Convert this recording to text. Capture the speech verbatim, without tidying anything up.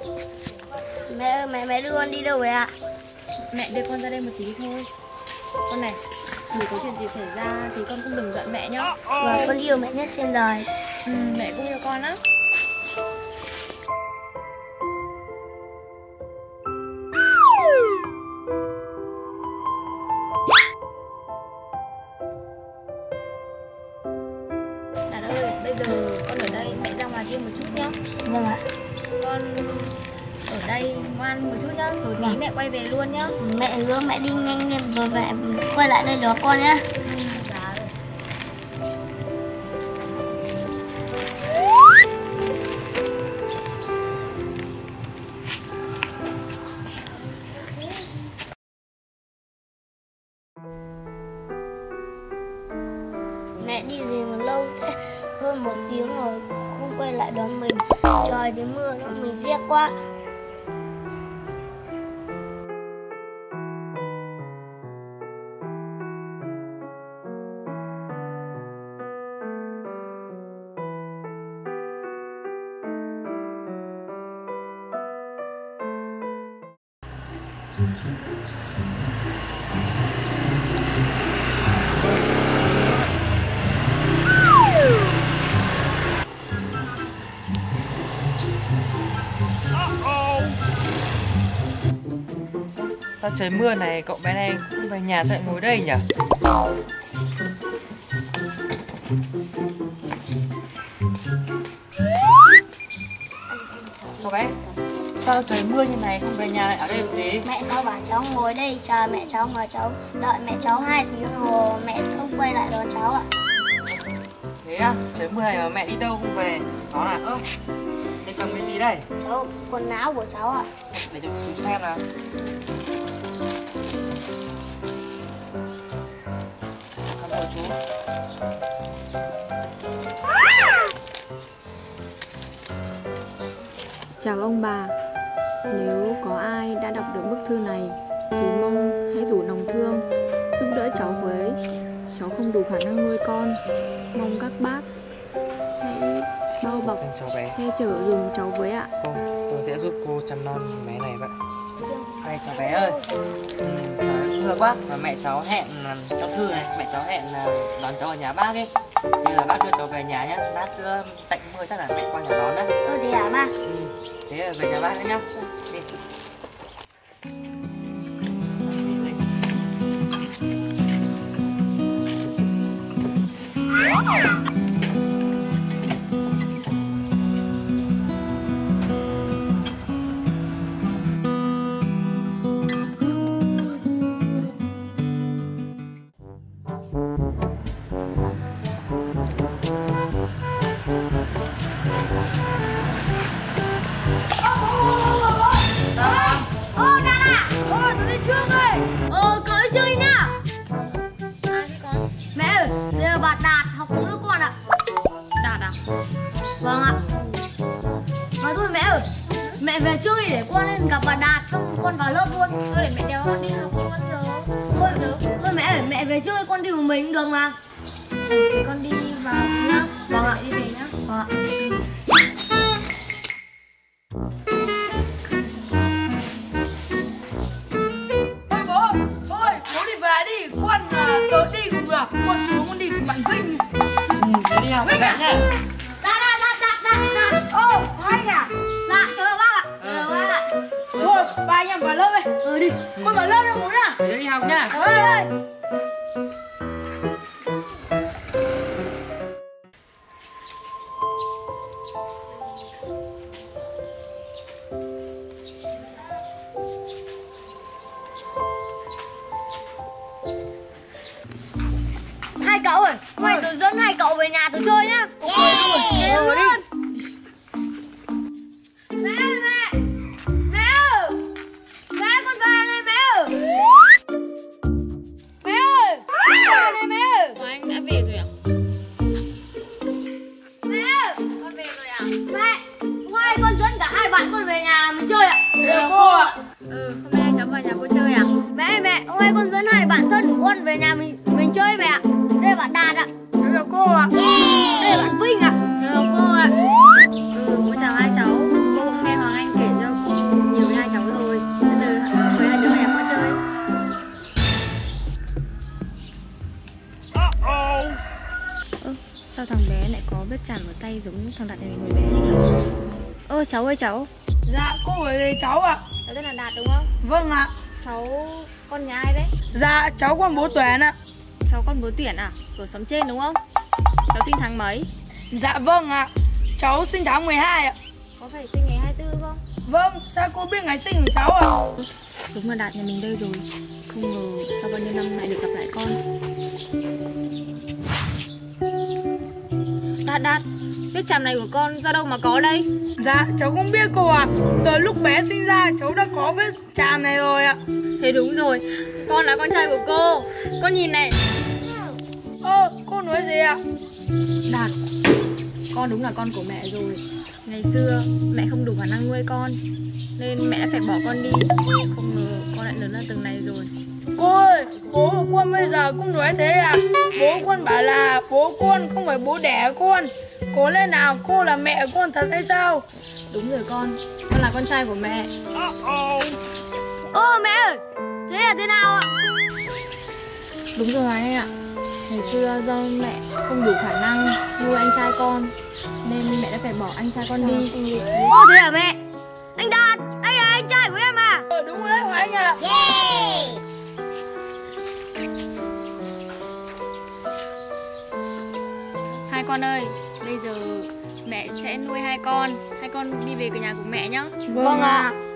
Mẹ ơi, mẹ mẹ đưa con đi đâu vậy ạ? Mẹ đưa con ra đây một tí thôi. Con này, dù có chuyện gì xảy ra thì con cũng đừng giận mẹ nhá. Và con yêu mẹ nhất trên đời. Ừ, mẹ cũng yêu con á. Đạt ơi, bây giờ con ở đây, mẹ ra ngoài kia một chút nhá. Vâng ạ. Con ở đây ngoan một chút nhá, rồi tí mẹ quay về luôn nhá. Mẹ hứa mẹ đi nhanh lên rồi mẹ quay lại đây đón con nhá. Dạ rồi. Mẹ đi gì mà lâu thế? Hơn một tiếng rồi không quay lại đón mình. Trời thì mưa nó mình rét quá. Sao trời mưa này cậu bé này không về nhà sao lại ngồi đây nhỉ? Cháu bé, sao trời mưa như này không về nhà lại ở đây làm gì? Mẹ cháu bảo cháu ngồi đây chờ mẹ cháu mà cháu đợi mẹ cháu hai tiếng rồi mẹ không quay lại đón cháu ạ. Thế à, trời mưa này mà mẹ đi đâu không về? Nó là ơ, thế cầm cái gì đây? Cháu, quần áo của cháu ạ. Để cho chú xem nào. Cảm ơn chú. Chào ông bà, nếu có ai đã đọc được bức thư này thì mong hãy rủ lòng thương giúp đỡ cháu với. Cháu không đủ khả năng nuôi con, mong các bác hãy bao bọc, cháu bé che chở dùm cháu với ạ. Cô, tôi sẽ giúp cô chăm non bé này vậy. Đây cháu bé ơi, ừ, cháu mưa quá và mẹ cháu hẹn trong thư này, mẹ cháu hẹn đón cháu ở nhà bác ấy. Bây giờ bác đưa cháu về nhà nhé, bác đưa tạnh mưa chắc là mẹ qua nhà đón đấy. Ừ thì hả ba? Ừ, thế là về nhà bác nữa nhá. Đi. Vâng ạ. Mà thôi mẹ ơi, mẹ về chơi để con lên gặp bà Đạt xong con vào lớp luôn. Thôi để mẹ đéo con đi học con giờ. Thôi, thôi mẹ ơi, mẹ về chơi con đi một mình cũng được mà. Để con đi vào nhá. Vâng ạ. Mẹ đi về nhá. Vâng ạ. Thôi bố, thôi bố đi về đi, con uh, tớ đi cùng được, con xuống con đi cùng bạn Vinh. Ừ, thế đi học với bạn nhá. Đạt, Đạt, Đạt, Đạt, Đạt, Đạt. Ô, anh à? Dạ, chào bác ạ. Chào bác ạ. Thôi, ba anh em vào lớp đi. Ừ đi. Con vào lớp đâu bố nhá. Thế đi học nhá. Ơi ơi. Hai cậu ơi, mày tôi dẫn hai cậu về nhà tôi chơi nhá. Yeah. Ừ đi. Mẹ ơi mẹ. Mẹ ơi. Mẹ con về này mẹ ơi. Mẹ ơi. Con về này mẹ ơi. Ủa, anh đã về rồi à? Mẹ ơi. Con về rồi à? Mẹ, hôm nay con dẫn cả hai bạn con về nhà mình chơi ạ. Được cô ạ. Ừ, hôm nay cháu vào nhà cô chơi à? Mẹ ơi mẹ, hôm nay con dẫn hai bạn thân của con về nhà mình mình chơi mẹ ạ. Đây là bạn Đạt ạ. Chào cô ạ. Đây là bạn Vinh ạ. Chào cô ạ. Ừ, cô chào hai cháu. Cô cũng nghe Hoàng Anh kể cho chạm vào tay giống thằng Đạt nhà mình hồi bé nhỉ? Ơ cháu ơi cháu. Dạ cô phải đây cháu ạ. Cháu tên là Đạt đúng không? Vâng ạ. Cháu con nhà ai đấy? Dạ cháu con bố Tuyển ạ. Cháu con bố Tuyển à? Ở xóm trên đúng không? Cháu sinh tháng mấy? Dạ vâng ạ. Cháu sinh tháng mười hai ạ. Có phải sinh ngày hai mươi tư không? Vâng, sao cô biết ngày sinh của cháu ạ? Đúng là Đạt nhà mình đây rồi. Không ngờ sau bao nhiêu năm lại được gặp lại con. Đạt Đạt, biết chàm này của con do đâu mà có đây? Dạ cháu không biết cô ạ. Từ lúc bé sinh ra cháu đã có vết chàm này rồi ạ. Thế đúng rồi, con là con trai của cô. Con nhìn này. Ơ, cô nói gì ạ? Đạt, con đúng là con của mẹ rồi. Ngày xưa mẹ không đủ khả năng nuôi con nên mẹ đã phải bỏ con đi. Không ngờ con lại lớn lên từng này rồi. Cô ơi, bố của con bây giờ cũng nói thế à? Bố con bảo là bố con không phải bố đẻ con. Có lẽ nào cô là mẹ con thật hay sao? Đúng rồi con, con là con trai của mẹ. Ơ mẹ ơi, thế là thế nào ạ? Đúng rồi anh ạ. Ngày xưa do mẹ không đủ khả năng nuôi anh trai con nên mẹ đã phải bỏ anh trai con đi. Ô thế à mẹ? Anh Đạt, anh là anh trai của em à? Ờ đúng rồi đấy Hoàng Anh ạ. Hai con ơi, bây giờ mẹ sẽ nuôi hai con. Hai con đi về cửa nhà của mẹ nhé. Vâng ạ.